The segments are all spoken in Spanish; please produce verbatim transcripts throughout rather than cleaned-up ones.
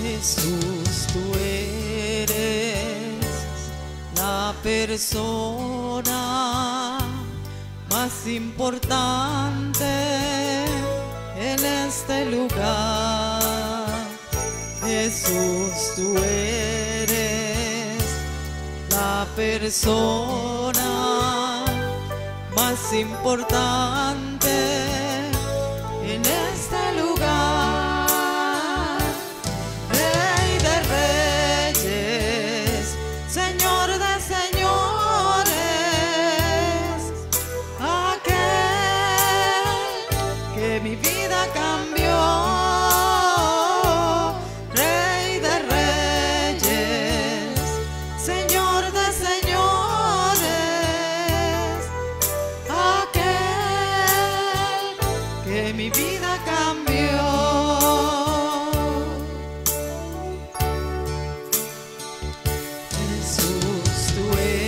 Jesús, tú eres la persona más importante en este lugar. Jesús, tú eres la persona más importante en este lugar. Rey de reyes, Señor de señores, aquel que mi vida cambió. Rey de reyes, Señor de señores, aquel que mi vida cambió. Jesús, tú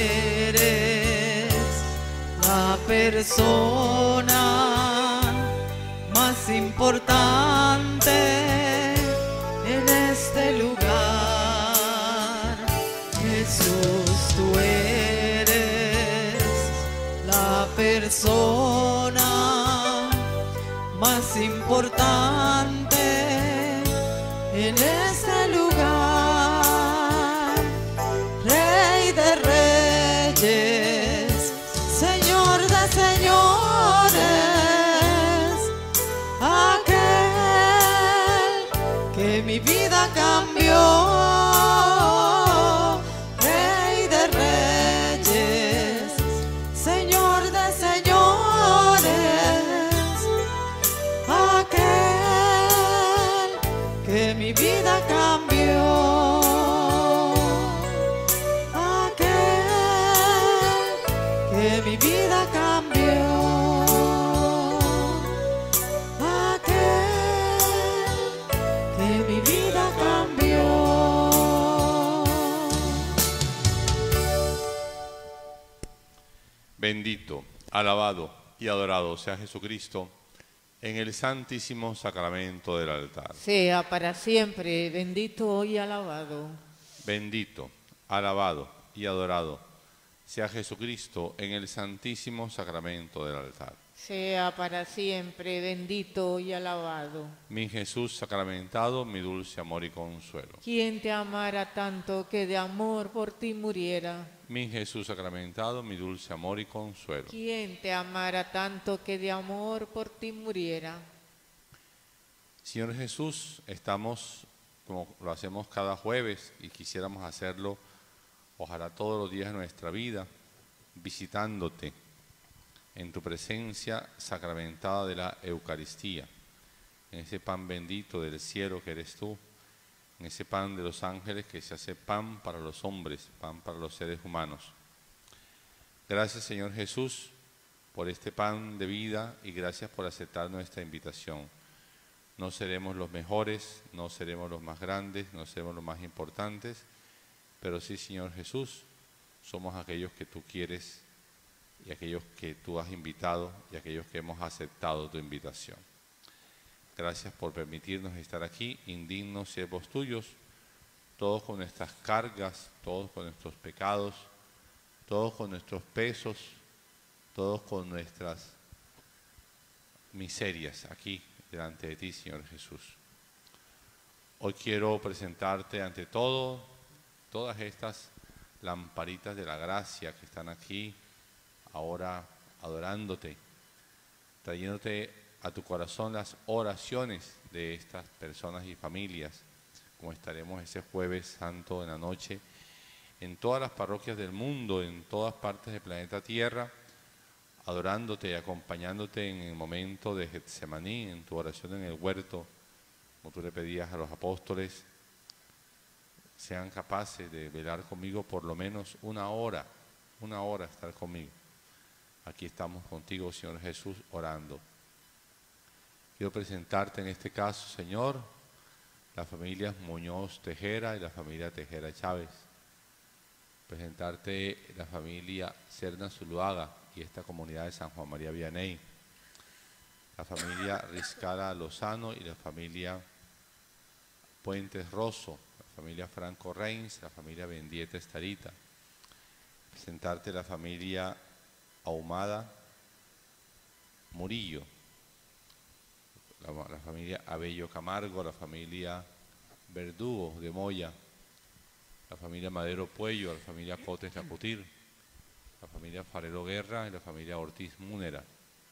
eres la persona más importante en este lugar. Jesús, tú eres la persona más importante en este lugar. Rey de reyes, Señor de señores, aquel que mi vida cambió. Rey de reyes, Señor de señores, aquel que mi vida cambió. Aquel que mi vida cambió. Aquel que mi vida cambió. Bendito, alabado y adorado sea Jesucristo en el santísimo sacramento del altar. Sea para siempre bendito y alabado. Bendito, alabado y adorado sea Jesucristo en el santísimo sacramento del altar. Sea para siempre bendito y alabado. Mi Jesús sacramentado, mi dulce amor y consuelo. Quien te amara tanto que de amor por ti muriera. Mi Jesús sacramentado, mi dulce amor y consuelo. Quien te amara tanto que de amor por ti muriera. Señor Jesús, estamos, como lo hacemos cada jueves, y quisiéramos hacerlo, ojalá todos los días de nuestra vida, visitándote en tu presencia sacramentada de la Eucaristía, en ese pan bendito del cielo que eres tú, en ese pan de los ángeles que se hace pan para los hombres, pan para los seres humanos. Gracias, Señor Jesús, por este pan de vida y gracias por aceptar nuestra invitación. No seremos los mejores, no seremos los más grandes, no seremos los más importantes, pero sí, Señor Jesús, somos aquellos que tú quieres y aquellos que tú has invitado y aquellos que hemos aceptado tu invitación. Gracias por permitirnos estar aquí, indignos siervos tuyos, todos con nuestras cargas, todos con nuestros pecados, todos con nuestros pesos, todos con nuestras miserias aquí delante de ti, Señor Jesús. Hoy quiero presentarte ante todo todas estas lamparitas de la gracia que están aquí ahora adorándote, trayéndote a tu corazón las oraciones de estas personas y familias, como estaremos ese jueves santo en la noche, en todas las parroquias del mundo, en todas partes del planeta Tierra, adorándote y acompañándote en el momento de Getsemaní, en tu oración en el huerto, como tú le pedías a los apóstoles, sean capaces de velar conmigo por lo menos una hora, una hora estar conmigo. Aquí estamos contigo, Señor Jesús, orando. Quiero presentarte en este caso, Señor, las familias Muñoz Tejera y la familia Tejera Chávez. Presentarte la familia Serna Zuluaga y esta comunidad de San Juan María Vianney. La familia Riscara Lozano y la familia Puentes Rosso, la familia Franco Reins, la familia Bendieta Estarita. Presentarte la familia Ahumada Murillo, la, la familia Abello Camargo, la familia Verdugo de Moya, la familia Madero Puello, la familia Cotes Caputir, la familia Farero Guerra y la familia Ortiz Múnera.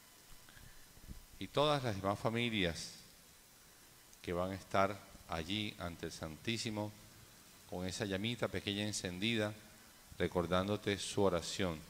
Y todas las demás familias que van a estar allí ante el Santísimo con esa llamita pequeña encendida, recordándote su oración.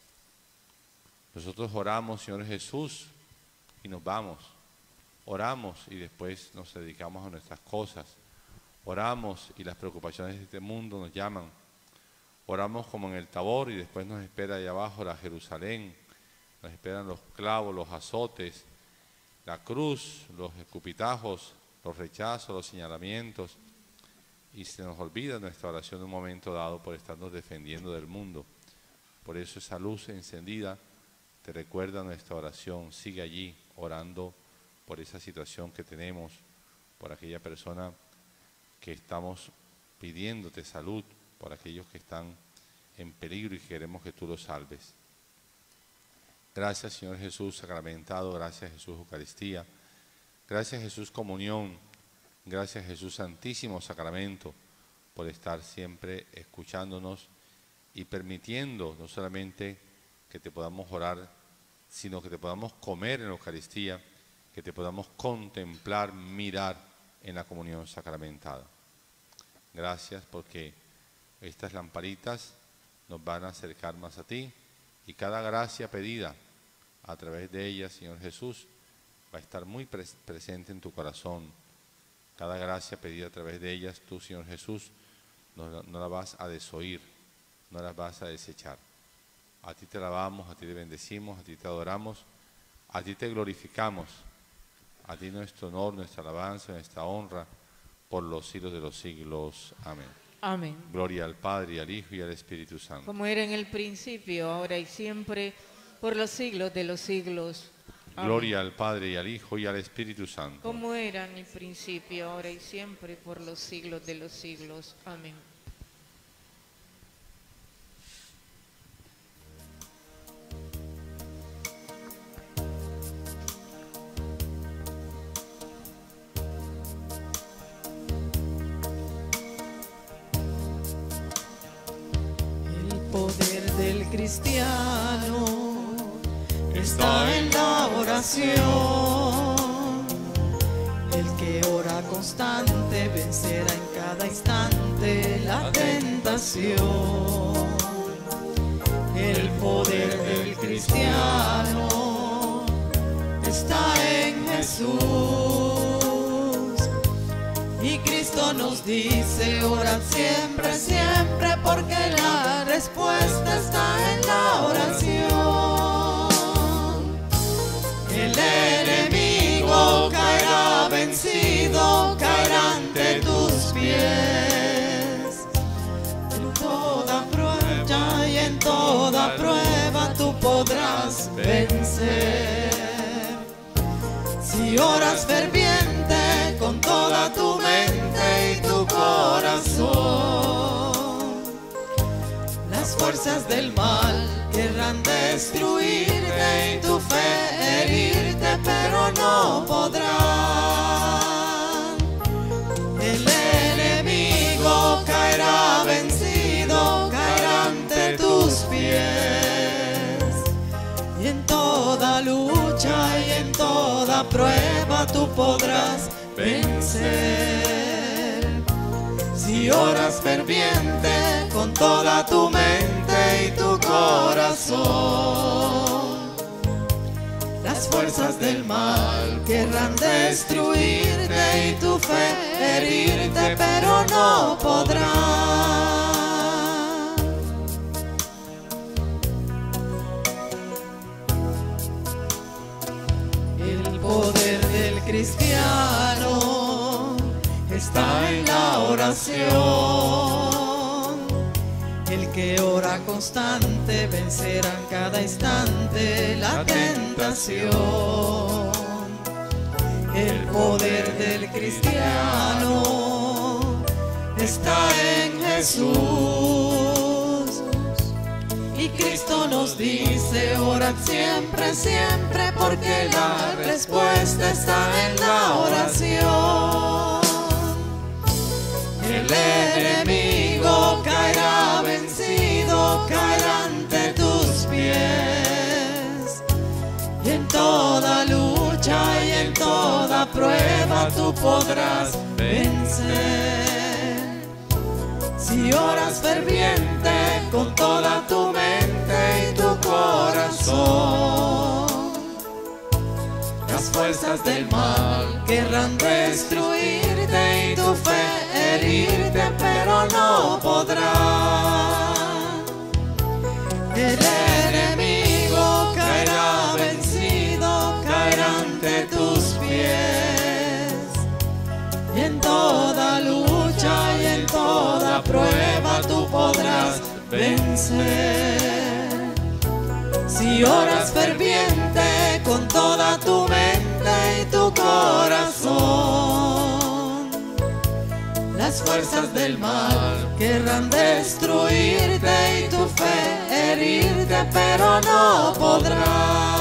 Nosotros oramos, Señor Jesús, y nos vamos. Oramos y después nos dedicamos a nuestras cosas. Oramos y las preocupaciones de este mundo nos llaman. Oramos como en el Tabor y después nos espera allá abajo la Jerusalén. Nos esperan los clavos, los azotes, la cruz, los escupitajos, los rechazos, los señalamientos. Y se nos olvida nuestra oración en un momento dado por estarnos defendiendo del mundo. Por eso esa luz encendida te recuerda nuestra oración. Sigue allí orando por esa situación que tenemos, por aquella persona que estamos pidiéndote salud, por aquellos que están en peligro y queremos que tú los salves. Gracias, Señor Jesús sacramentado, gracias, Jesús Eucaristía, gracias, Jesús Comunión, gracias, Jesús Santísimo Sacramento, por estar siempre escuchándonos y permitiendo no solamente que te podamos orar, sino que te podamos comer en la Eucaristía, que te podamos contemplar, mirar en la comunión sacramentada. Gracias porque estas lamparitas nos van a acercar más a ti y cada gracia pedida a través de ellas, Señor Jesús, va a estar muy pres presente en tu corazón. Cada gracia pedida a través de ellas, tú, Señor Jesús, no, no la vas a desoír, no la vas a desechar. A ti te alabamos, a ti te bendecimos, a ti te adoramos, a ti te glorificamos, a ti nuestro honor, nuestra alabanza, nuestra honra, por los siglos de los siglos. Amén. Amén. Gloria al Padre, y al Hijo, y al Espíritu Santo. Como era en el principio, ahora y siempre, por los siglos de los siglos. Amén. Gloria al Padre, y al Hijo, y al Espíritu Santo. Como era en el principio, ahora y siempre, por los siglos de los siglos. Amén. El cristiano está en la oración. El que ora constante vencerá en cada instante la tentación. El poder del cristiano está en Jesús. Y Cristo nos dice, orad siempre, siempre, porque la respuesta está en la oración. El enemigo caerá vencido, caerá ante tus pies. En toda prueba y en toda prueba tú podrás vencer. Si oras ferviente con toda tu mente y tu corazón, las fuerzas del mal querrán destruirte y tu fe herirte, pero no podrán. El enemigo caerá vencido, caerá ante tus pies. Y en toda lucha y en toda prueba tú podrás vencer. Si oras ferviente con toda tu mente y tu corazón, las fuerzas del mal querrán destruirte y tu fe herirte, pero no podrán. El poder del cristiano está en la oración. El que ora constante vencerá en cada instante la tentación. El poder del cristiano está en Jesús. Y Cristo nos dice, orad siempre, siempre, porque la respuesta está en la oración. El enemigo caerá vencido, caerá ante tus pies. Y en toda lucha y en toda prueba tú podrás vencer. Si oras ferviente con toda tu mente y tu corazón, las fuerzas del mal querrán destruirte y tu fe herirte, pero no podrán. El enemigo caerá vencido, caerá ante tus pies. Y en toda lucha y en toda prueba tú podrás vencer. Si oras ferviente con toda tu mente y tu corazón, las fuerzas del mal querrán destruirte y tu fe herirte, pero no podrán.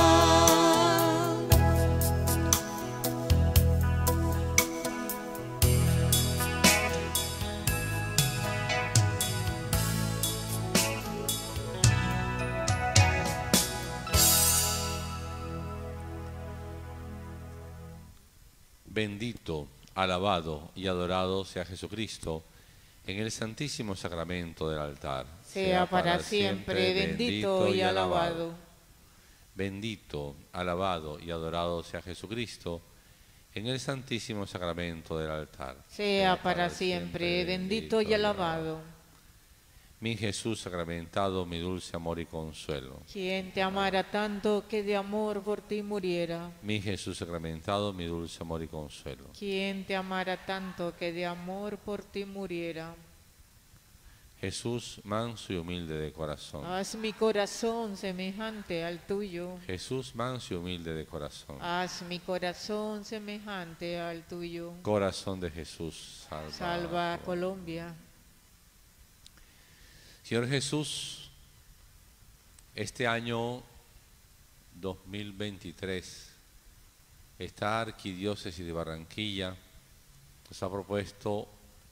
Bendito, alabado y adorado sea Jesucristo en el santísimo sacramento del altar. Sea para siempre bendito y alabado. Bendito, alabado y adorado sea Jesucristo en el santísimo sacramento del altar. Sea para siempre bendito y alabado. Mi Jesús sacramentado, mi dulce amor y consuelo. Quien te amara tanto que de amor por ti muriera. Mi Jesús sacramentado, mi dulce amor y consuelo. Quien te amara tanto que de amor por ti muriera. Jesús manso y humilde de corazón. Haz mi corazón semejante al tuyo. Jesús manso y humilde de corazón. Haz mi corazón semejante al tuyo. Corazón de Jesús, salva, Salva a Colombia. Señor Jesús, este año dos mil veintitrés, esta arquidiócesis de Barranquilla nos ha propuesto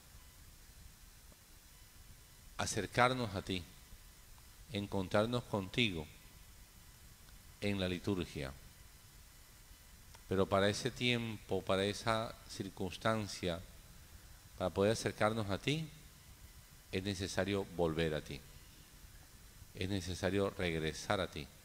acercarnos a ti, encontrarnos contigo en la liturgia. Pero para ese tiempo, para esa circunstancia, para poder acercarnos a ti, es necesario volver a ti. Es necesario regresar a ti.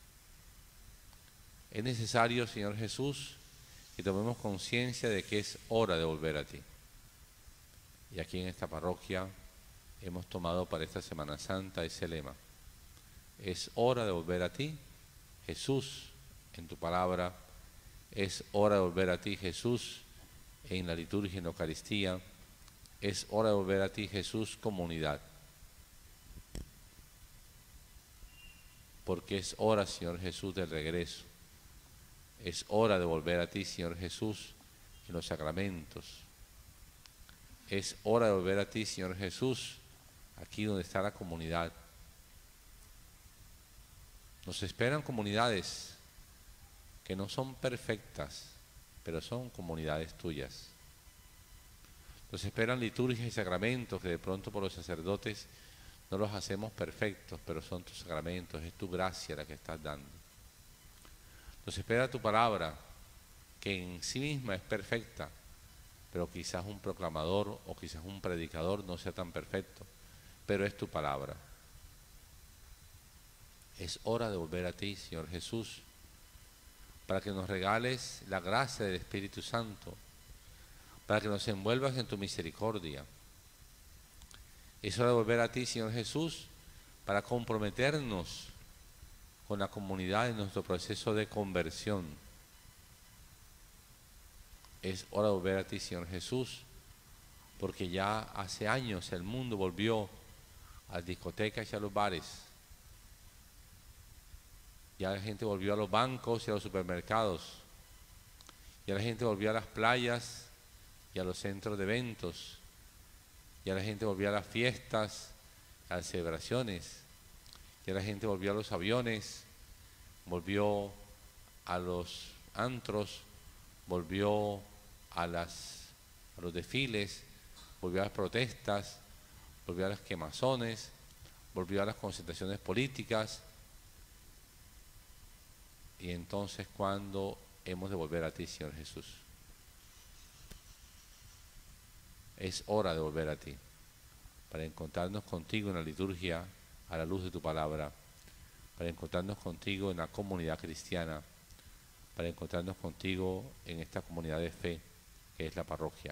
Es necesario, Señor Jesús, que tomemos conciencia de que es hora de volver a ti. Y aquí en esta parroquia hemos tomado para esta Semana Santa ese lema. Es hora de volver a ti, Jesús, en tu palabra. Es hora de volver a ti, Jesús, en la liturgia, en la Eucaristía. Es hora de volver a ti, Jesús, comunidad. Porque es hora, Señor Jesús, del regreso. Es hora de volver a ti, Señor Jesús, en los sacramentos. Es hora de volver a ti, Señor Jesús, aquí donde está la comunidad. Nos esperan comunidades que no son perfectas, pero son comunidades tuyas. Nos esperan liturgias y sacramentos que de pronto por los sacerdotes no los hacemos perfectos, pero son tus sacramentos, es tu gracia la que estás dando. Nos espera tu palabra, que en sí misma es perfecta, pero quizás un proclamador o quizás un predicador no sea tan perfecto, pero es tu palabra. Es hora de volver a ti, Señor Jesús, para que nos regales la gracia del Espíritu Santo, para que nos envuelvas en tu misericordia. Es hora de volver a ti, Señor Jesús, para comprometernos con la comunidad en nuestro proceso de conversión. Es hora de volver a ti, Señor Jesús, porque ya hace años el mundo volvió a las discotecas y a los bares. Ya la gente volvió a los bancos y a los supermercados. Ya la gente volvió a las playas y a los centros de eventos. Ya la gente volvió a las fiestas, a las celebraciones. Ya la gente volvió a los aviones, volvió a los antros, volvió a, las, a los desfiles, volvió a las protestas, volvió a las quemazones, volvió a las concentraciones políticas. Y entonces, ¿cuándo hemos de volver a ti, Señor Jesús? Es hora de volver a ti, para encontrarnos contigo en la liturgia a la luz de tu palabra, para encontrarnos contigo en la comunidad cristiana, para encontrarnos contigo en esta comunidad de fe que es la parroquia.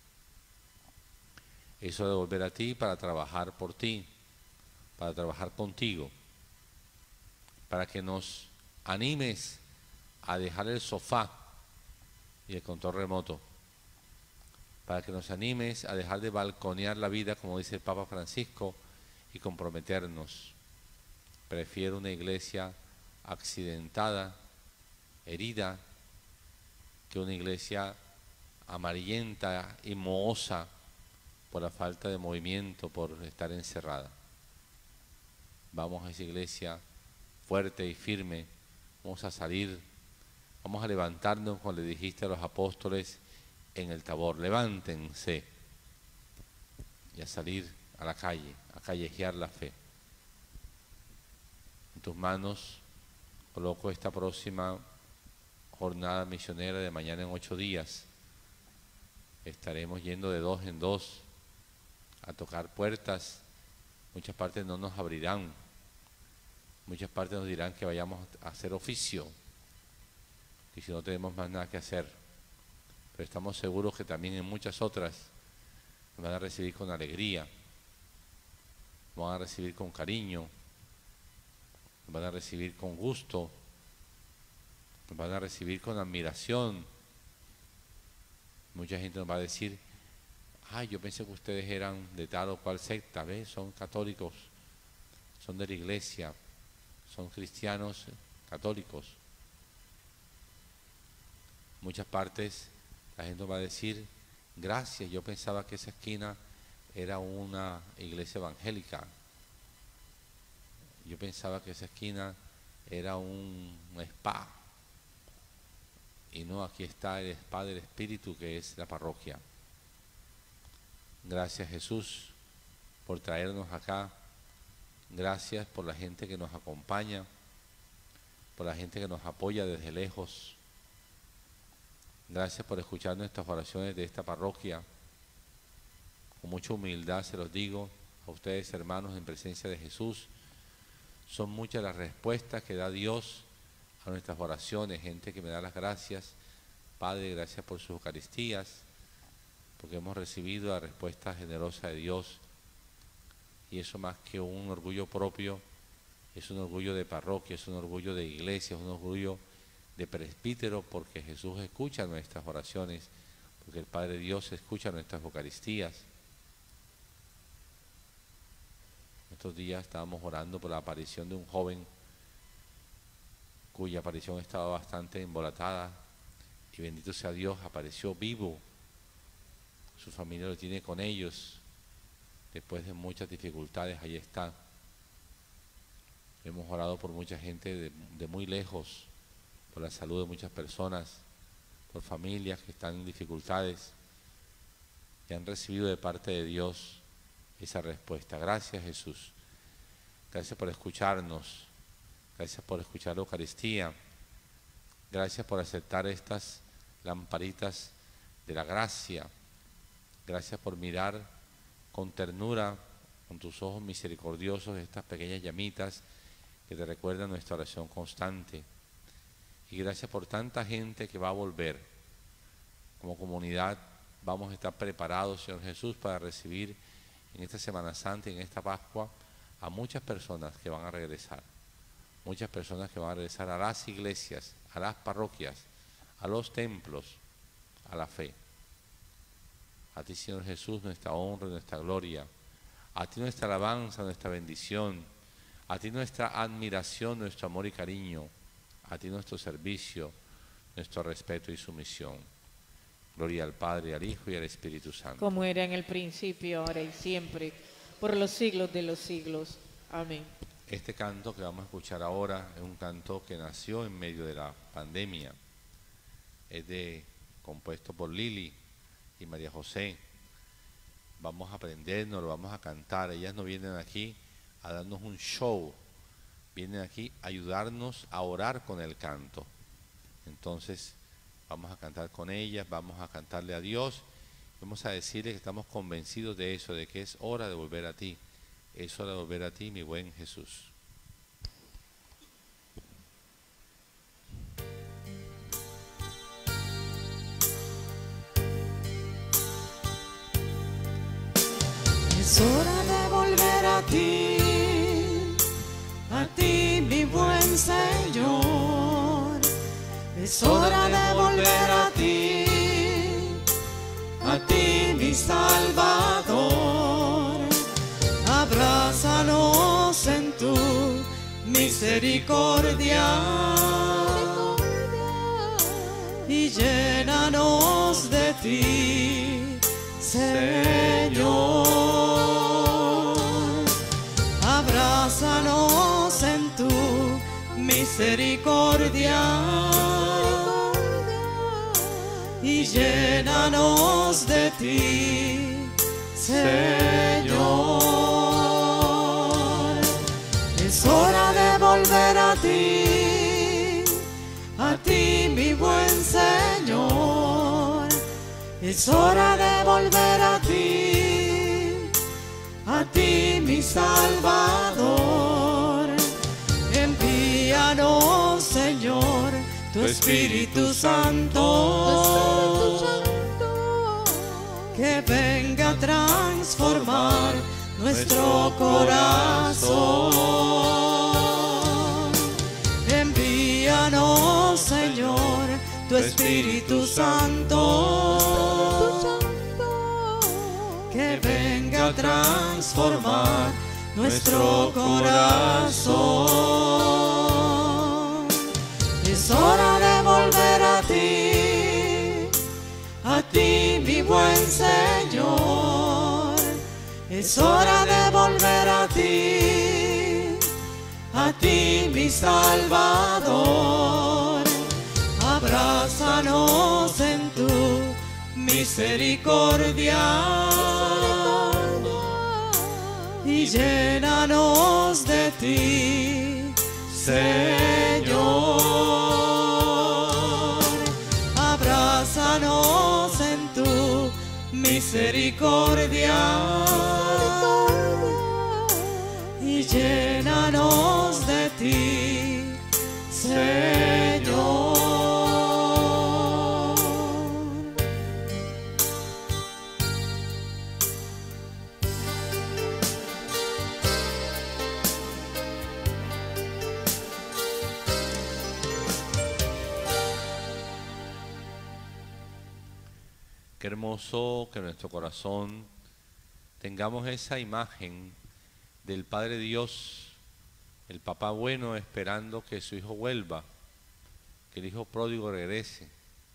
Es hora de volver a ti para trabajar por ti, para trabajar contigo, para que nos animes a dejar el sofá y el control remoto, para que nos animes a dejar de balconear la vida, como dice el Papa Francisco, y comprometernos. Prefiero una iglesia accidentada, herida, que una iglesia amarillenta y mohosa por la falta de movimiento, por estar encerrada. Vamos a esa iglesia fuerte y firme, vamos a salir, vamos a levantarnos, como le dijiste a los apóstoles en el Tabor, levántense y a salir a la calle, a callejear la fe. En tus manos coloco esta próxima jornada misionera de mañana en ocho días. Estaremos yendo de dos en dos a tocar puertas. Muchas partes no nos abrirán, muchas partes nos dirán que vayamos a hacer oficio, y si no tenemos más nada que hacer. Pero estamos seguros que también en muchas otras nos van a recibir con alegría, nos van a recibir con cariño, nos van a recibir con gusto, nos van a recibir con admiración. Mucha gente nos va a decir: ay, yo pensé que ustedes eran de tal o cual secta, ¿ves? Son católicos, son de la iglesia, son cristianos católicos. Muchas partes la gente nos va a decir: gracias, yo pensaba que esa esquina era una iglesia evangélica. Yo pensaba que esa esquina era un spa. Y no, aquí está el spa del Espíritu, que es la parroquia. Gracias, Jesús, por traernos acá. Gracias por la gente que nos acompaña, por la gente que nos apoya desde lejos. Gracias por escuchar nuestras oraciones de esta parroquia. Con mucha humildad se los digo a ustedes, hermanos, en presencia de Jesús. Son muchas las respuestas que da Dios a nuestras oraciones, gente que me da las gracias. Padre, gracias por sus Eucaristías, porque hemos recibido la respuesta generosa de Dios. Y eso, más que un orgullo propio, es un orgullo de parroquia, es un orgullo de iglesia, es un orgullo de presbítero, porque Jesús escucha nuestras oraciones, porque el Padre Dios escucha nuestras Eucaristías. Estos días estábamos orando por la aparición de un joven cuya aparición estaba bastante embolatada, y bendito sea Dios, apareció vivo. Su familia lo tiene con ellos. Después de muchas dificultades, ahí está. Hemos orado por mucha gente de, de muy lejos, por la salud de muchas personas, por familias que están en dificultades, y han recibido de parte de Dios esa respuesta. Gracias, Jesús. Gracias por escucharnos. Gracias por escuchar la Eucaristía. Gracias por aceptar estas lamparitas de la gracia. Gracias por mirar con ternura, con tus ojos misericordiosos, estas pequeñas llamitas que te recuerdan nuestra oración constante. Y gracias por tanta gente que va a volver. Como comunidad vamos a estar preparados, Señor Jesús, para recibir en esta Semana Santa y en esta Pascua a muchas personas que van a regresar. Muchas personas que van a regresar a las iglesias, a las parroquias, a los templos, a la fe. A ti, Señor Jesús, nuestra honra, nuestra gloria. A ti nuestra alabanza, nuestra bendición. A ti nuestra admiración, nuestro amor y cariño. A ti nuestro servicio, nuestro respeto y sumisión. Gloria al Padre, al Hijo y al Espíritu Santo. Como era en el principio, ahora y siempre, por los siglos de los siglos. Amén. Este canto que vamos a escuchar ahora es un canto que nació en medio de la pandemia. Es de, compuesto por Lili y María José. Vamos a aprendernos, lo vamos a cantar. Ellas no vienen aquí a darnos un show, vienen aquí a ayudarnos a orar con el canto. Entonces vamos a cantar con ellas, vamos a cantarle a Dios, vamos a decirle que estamos convencidos de eso, de que es hora de volver a ti, es hora de volver a ti, mi buen Jesús. Es hora de volver a ti, a ti mi buen Señor. Es hora de volver a ti, a ti mi Salvador. Abrázanos en tu misericordia y llénanos de ti, Señor. Abrázanos en tu misericordia y llénanos de ti, Señor. Es hora de volver a ti, a ti mi buen Señor. Es hora de volver a ti, a ti mi Salvador. Envíanos, Señor, tu Espíritu Santo, que venga a transformar nuestro corazón. Envíanos, Señor, tu Espíritu Santo, que venga a transformar nuestro corazón. Es hora de volver a ti, a ti mi buen Señor. Es hora de volver a ti, a ti mi Salvador. Abrázanos en tu misericordia y llénanos de ti, Señor. Abrázanos en tu misericordia y llénanos de ti, Señor. Qué hermoso que en nuestro corazón tengamos esa imagen del Padre Dios, el papá bueno esperando que su hijo vuelva, que el hijo pródigo regrese.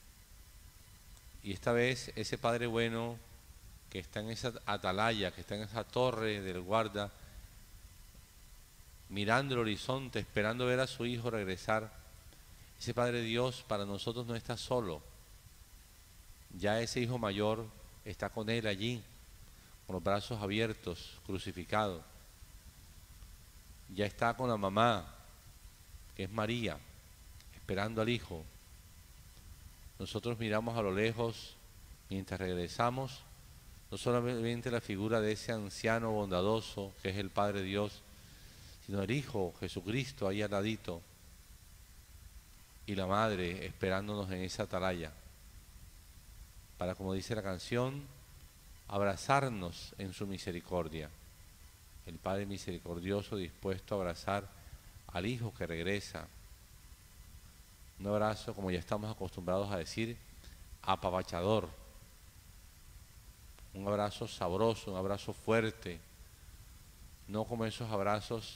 Y esta vez ese Padre bueno que está en esa atalaya, que está en esa torre del guarda, mirando el horizonte, esperando ver a su hijo regresar, ese Padre Dios para nosotros no está solo. Ya ese hijo mayor está con él allí, con los brazos abiertos, crucificado. Ya está con la mamá, que es María, esperando al hijo. Nosotros miramos a lo lejos mientras regresamos, no solamente la figura de ese anciano bondadoso que es el Padre Dios, sino el Hijo Jesucristo ahí al ladito y la Madre esperándonos en esa atalaya, para, como dice la canción, abrazarnos en su misericordia. El Padre misericordioso dispuesto a abrazar al Hijo que regresa. Un abrazo, como ya estamos acostumbrados a decir, apapachador. Un abrazo sabroso, un abrazo fuerte. No como esos abrazos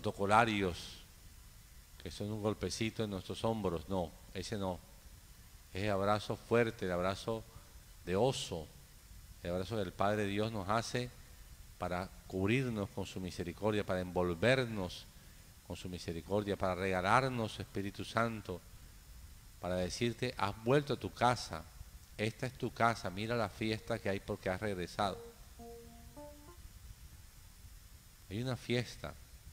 protocolarios, que son un golpecito en nuestros hombros. No, ese no. ese abrazo fuerte, el abrazo de oso, el abrazo del Padre Dios nos hace para cubrirnos con su misericordia, para envolvernos con su misericordia, para regalarnos su Espíritu Santo, para decirte, has vuelto a tu casa, esta es tu casa, mira la fiesta que hay porque has regresado. Hay una fiesta,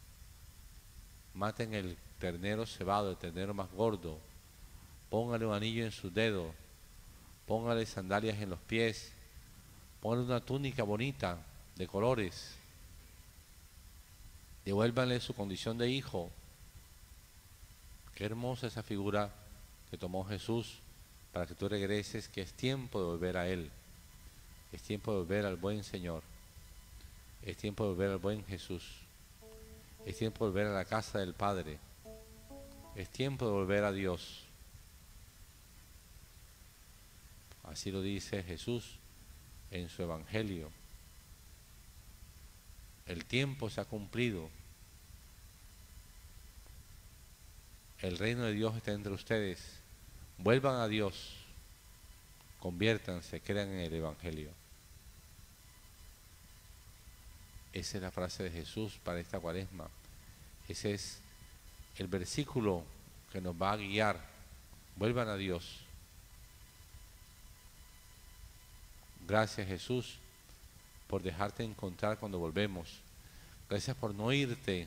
maten el ternero cebado, el ternero más gordo, póngale un anillo en sus dedos, póngale sandalias en los pies, póngale una túnica bonita de colores, devuélvanle su condición de hijo. Qué hermosa esa figura que tomó Jesús para que tú regreses, que es tiempo de volver a Él, es tiempo de volver al buen Señor, es tiempo de volver al buen Jesús, es tiempo de volver a la casa del Padre, es tiempo de volver a Dios. Así lo dice Jesús en su Evangelio. El tiempo se ha cumplido. El reino de Dios está entre ustedes. Vuelvan a Dios. Conviértanse, crean en el Evangelio. Esa es la frase de Jesús para esta Cuaresma. Ese es el versículo que nos va a guiar. Vuelvan a Dios. Gracias, Jesús, por dejarte encontrar cuando volvemos. Gracias por no irte.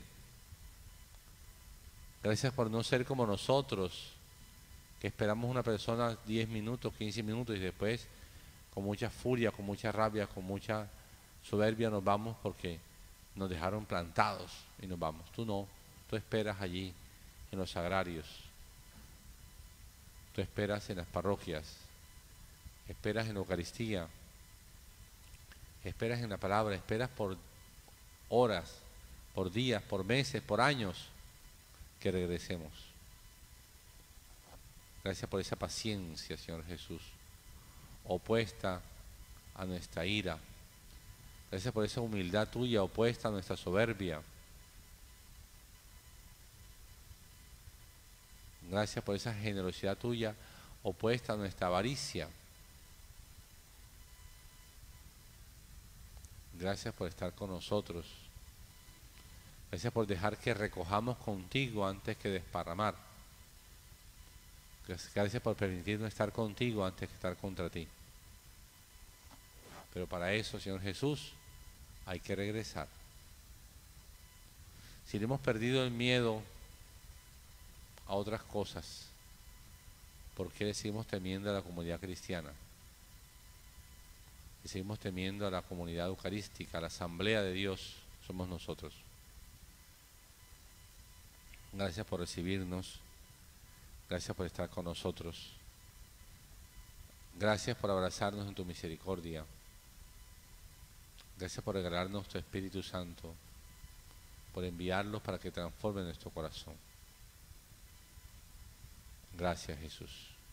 Gracias por no ser como nosotros, que esperamos una persona diez minutos, quince minutos y después con mucha furia, con mucha rabia, con mucha soberbia nos vamos porque nos dejaron plantados y nos vamos. Tú no, tú esperas allí en los sagrarios, tú esperas en las parroquias, esperas en la Eucaristía, esperas en la palabra, esperas por horas, por días, por meses, por años que regresemos. Gracias por esa paciencia, Señor Jesús, opuesta a nuestra ira. Gracias por esa humildad tuya opuesta a nuestra soberbia. Gracias por esa generosidad tuya opuesta a nuestra avaricia. Gracias por estar con nosotros. Gracias por dejar que recojamos contigo antes que desparramar. Gracias por permitirnos estar contigo antes que estar contra ti. Pero para eso, Señor Jesús, hay que regresar. Si le hemos perdido el miedo a otras cosas, ¿por qué le seguimos temiendo a la comunidad cristiana? Le seguimos temiendo a la comunidad eucarística, a la asamblea de Dios, somos nosotros. Gracias por recibirnos. Gracias por estar con nosotros. Gracias por abrazarnos en tu misericordia. Gracias por regalarnos tu Espíritu Santo, por enviarlos para que transformen nuestro corazón. Gracias, Jesús.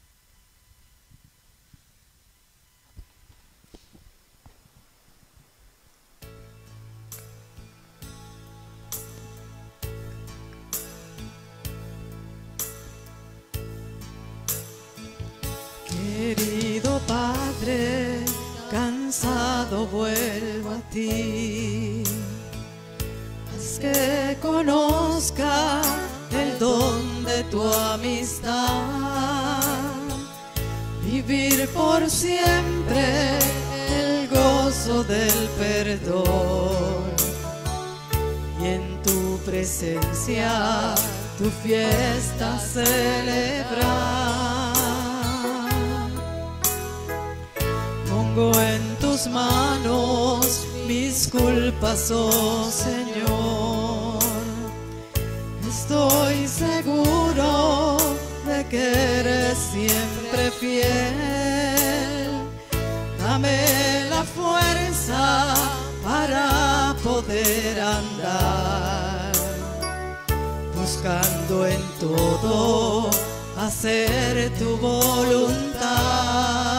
Querido Padre, cansado vuelvo a ti. Haz que conozca el don de tu amistad, vivir por siempre el gozo del perdón y en tu presencia tu fiesta celebrar. Pongo en tus manos mis culpas, oh Señor. Estoy seguro de que eres siempre fiel. Dame la fuerza para poder andar, buscando en todo hacer tu voluntad.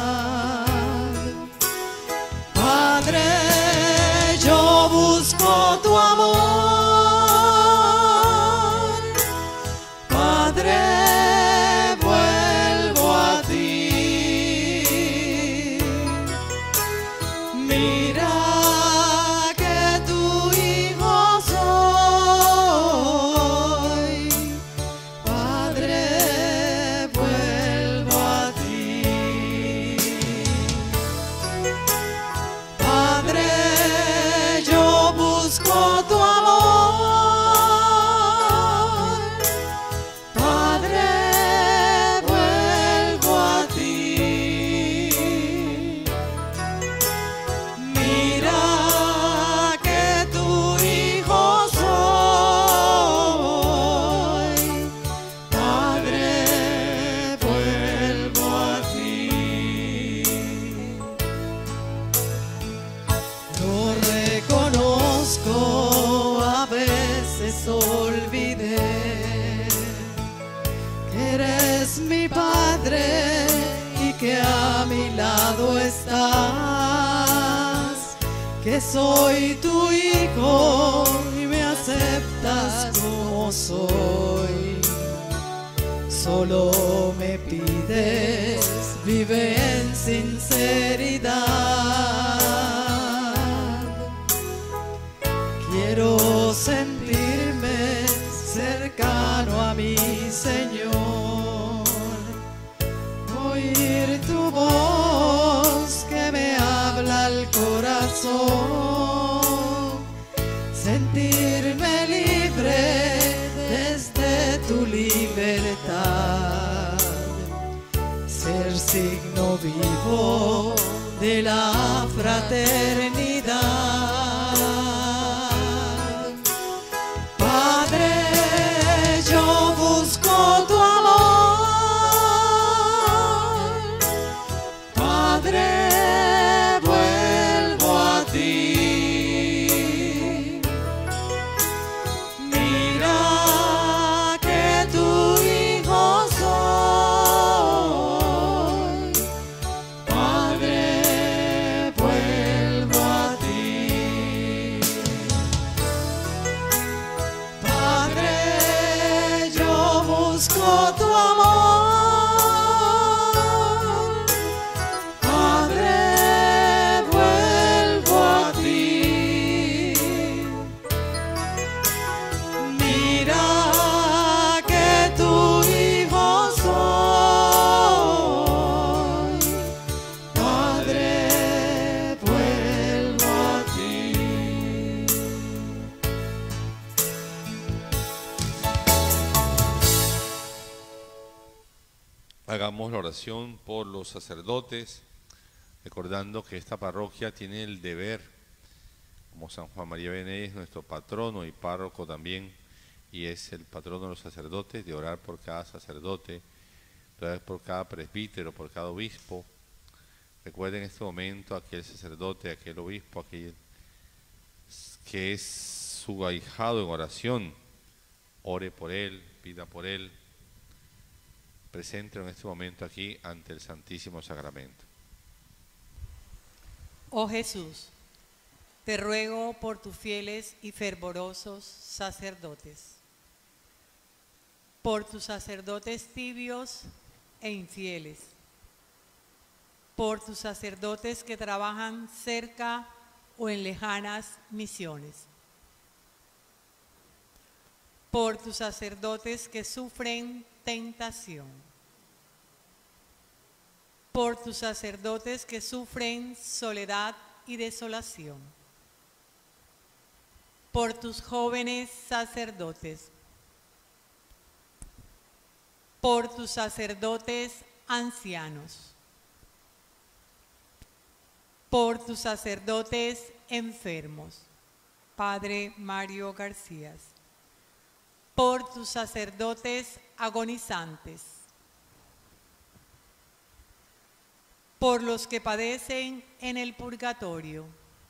Padre, yo busco tu amor. Padre, vuelvo a ti. lado estás, que soy tu hijo y me aceptas como soy. Solo me pides, vive en sinceridad. Quiero sentirme cercano a mi Señor, oír tu voz que me habla al corazón, sentirme libre desde tu libertad, ser signo vivo de la fraternidad. Padre, yo busco tu amor. Padre, vuelvo a ti. Mira que tu hijo soy. Padre, vuelvo a ti. Padre, yo busco tu amor. Padre, vuelvo a ti. Mira que tu hijo soy. Padre, vuelvo a ti. Hagamos la oración por los sacerdotes, recordando que esta parroquia tiene el deber, como San Juan María Benet es nuestro patrono y párroco también, y es el patrono de los sacerdotes, de orar por cada sacerdote, de orar por cada presbítero, por cada obispo. Recuerden en este momento a aquel sacerdote, a aquel obispo, aquel que es su ahijado en oración. Ore por él, pida por él. Presente en este momento aquí ante el Santísimo Sacramento. Oh Jesús, te ruego por tus fieles y fervorosos sacerdotes, por tus sacerdotes tibios e infieles, por tus sacerdotes que trabajan cerca o en lejanas misiones, por tus sacerdotes que sufren tentación, por tus sacerdotes que sufren soledad y desolación, por tus jóvenes sacerdotes, por tus sacerdotes ancianos, por tus sacerdotes enfermos, Padre Mario García, por tus sacerdotes agonizantes, por los que padecen en el purgatorio,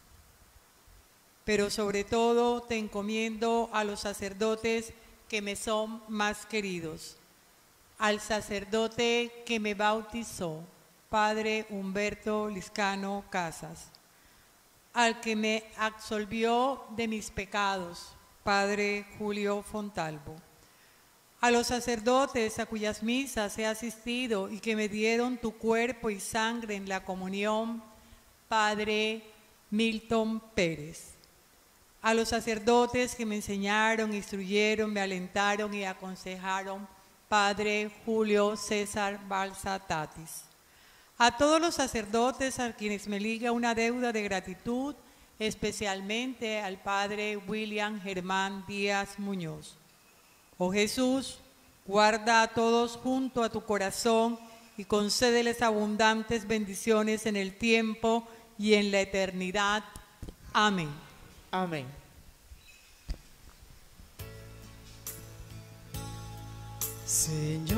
pero sobre todo te encomiendo a los sacerdotes que me son más queridos, al sacerdote que me bautizó, Padre Humberto Liscano Casas, al que me absolvió de mis pecados, Padre Julio Fontalvo, a los sacerdotes a cuyas misas he asistido y que me dieron tu cuerpo y sangre en la comunión, Padre Milton Pérez, a los sacerdotes que me enseñaron, instruyeron, me alentaron y aconsejaron, Padre Julio César Balsa Tatis, a todos los sacerdotes a quienes me liga una deuda de gratitud, especialmente al Padre William Germán Díaz Muñoz. Oh Jesús, guarda a todos junto a tu corazón y concédeles abundantes bendiciones en el tiempo y en la eternidad. Amén. Amén. Señor,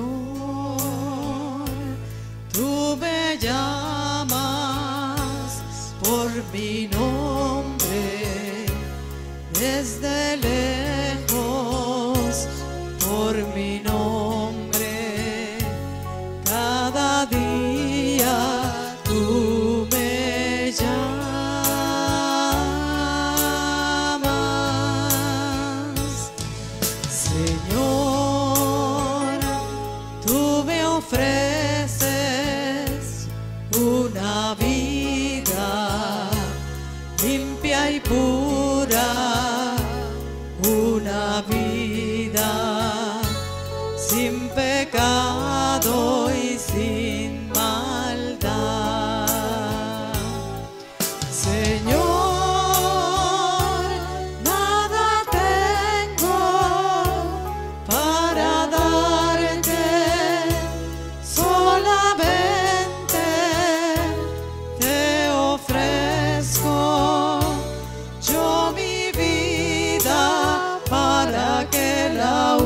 tú me llamas por mi nombre desde lejos, por mi nombre cada día tú Señor, tú me ofreces una vida limpia y pura, una vida sin pecado y sin maldad. Señor, nada tengo para darte, solamente te ofrezco yo mi vida para que la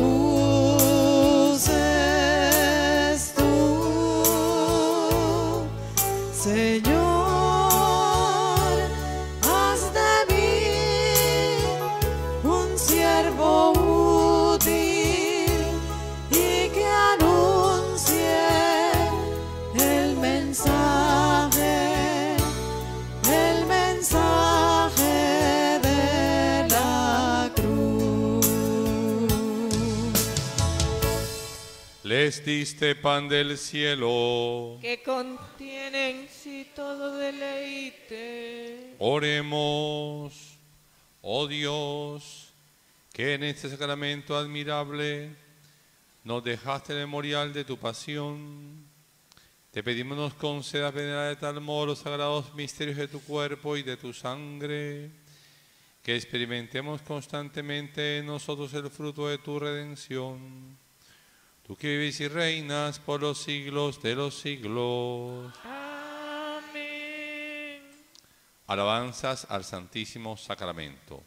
uses tú. Señor, haz de mí un siervo útil y que anuncie el mensaje, el mensaje de la cruz. Les diste pan del cielo. que contiene en sí todo deleite. Oremos, oh Dios, que en este sacramento admirable nos dejaste el memorial de tu pasión. Te pedimos nos concedas venerar de tal modo los sagrados misterios de tu cuerpo y de tu sangre, que experimentemos constantemente en nosotros el fruto de tu redención. Tú que vives y reinas por los siglos de los siglos. Amén. Alabanzas al Santísimo Sacramento.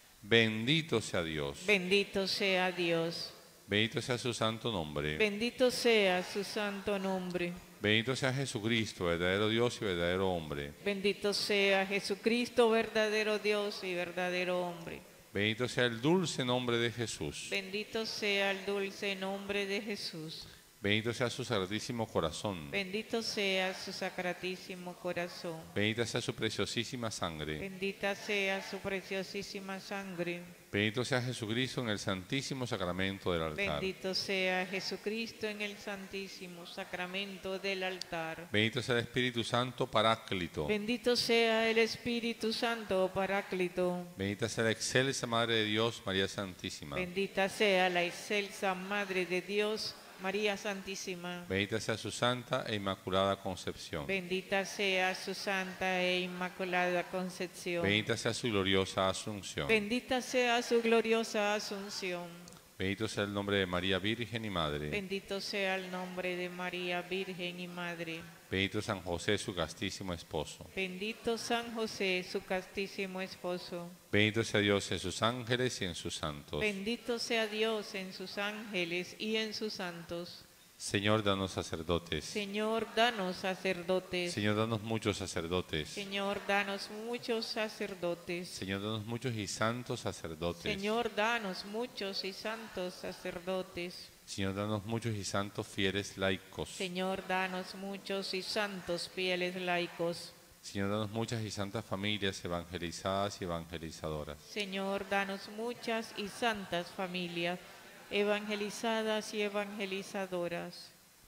Bendito sea Dios. Bendito sea Dios. Bendito sea su santo nombre. Bendito sea su santo nombre. Bendito sea Jesucristo, verdadero Dios y verdadero hombre. Bendito sea Jesucristo, verdadero Dios y verdadero hombre. Bendito sea el dulce nombre de Jesús. Bendito sea el dulce nombre de Jesús. Bendito sea su sacratísimo corazón. Bendito sea su sacratísimo corazón. Bendita sea su preciosísima sangre. Bendita sea su preciosísima sangre. Bendito sea Jesucristo en el santísimo sacramento del altar. Bendito sea Jesucristo en el santísimo sacramento del altar. Bendito sea el Espíritu Santo Paráclito. Bendito sea el Espíritu Santo Paráclito. Bendita sea la excelsa Madre de Dios, María Santísima. Bendita sea la excelsa Madre de Dios, María Santísima. Bendita sea su santa e inmaculada concepción. Bendita sea su santa e inmaculada concepción. Bendita sea su gloriosa asunción. Bendita sea su gloriosa asunción. Bendito sea el nombre de María Virgen y Madre. Bendito sea el nombre de María Virgen y Madre. Bendito San José, su castísimo esposo. Bendito San José, su castísimo esposo. Bendito sea Dios en sus ángeles y en sus santos. Bendito sea Dios en sus ángeles y en sus santos. Señor, danos sacerdotes. Señor, danos sacerdotes. Señor, danos muchos sacerdotes. Señor, danos muchos sacerdotes. Señor, danos muchos y santos sacerdotes. Señor, danos muchos y santos sacerdotes. Señor, danos muchos y santos fieles laicos. Señor, danos muchos y santos fieles laicos. Señor, danos muchas y santas familias evangelizadas y evangelizadoras. Señor, danos muchas y santas familias evangelizadas y evangelizadoras.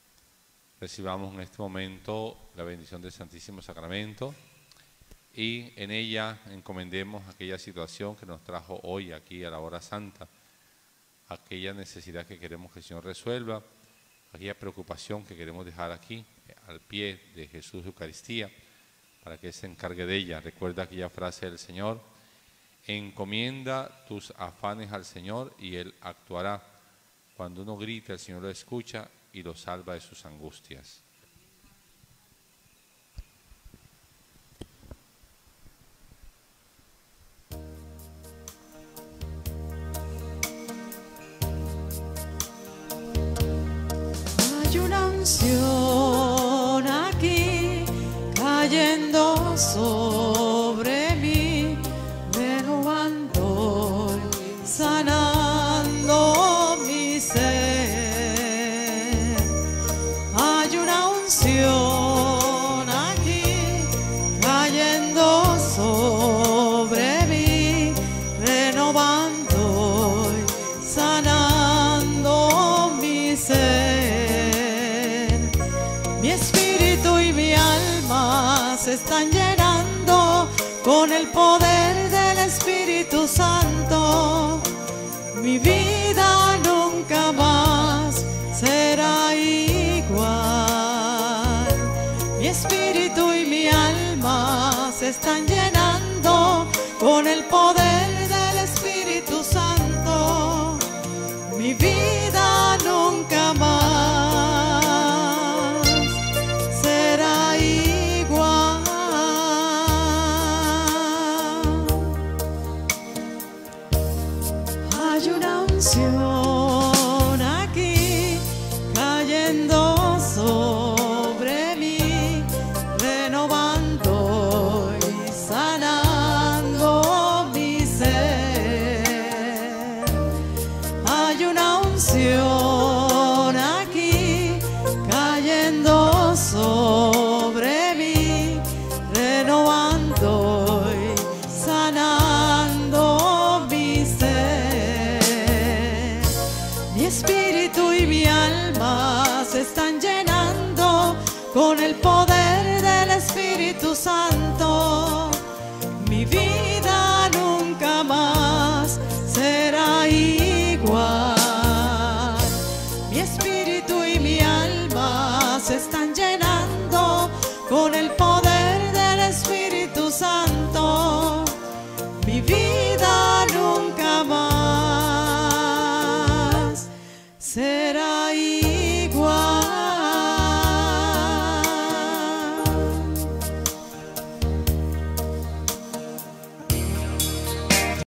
Recibamos en este momento la bendición del Santísimo Sacramento y en ella encomendemos aquella situación que nos trajo hoy aquí a la hora santa, aquella necesidad que queremos que el Señor resuelva, aquella preocupación que queremos dejar aquí al pie de Jesús de Eucaristía para que Él se encargue de ella. Recuerda aquella frase del Señor: encomienda tus afanes al Señor y Él actuará. Cuando uno grita, el Señor lo escucha y lo salva de sus angustias. Hay una unción aquí cayendo sobre mí, renovando, sanando mi ser. Hay una unción aquí cayendo sobre mí, renovando, sanando están llenando con el poder del Espíritu Santo. Mi vida nunca más será igual. Mi espíritu y mi alma se están llenando con el poder del Espíritu Santo. Mi vida nunca más será igual. Hay una unción aquí cayendo sobre mí, renovando y sanando mi ser. Hay una unción aquí cayendo sobre mí, renovando y sanando mi ser. Mi espíritu y mi alma se están llenando con el poder del Espíritu Santo. Mi vida nunca más será igual. Mi espíritu y mi alma se están llenando con el poder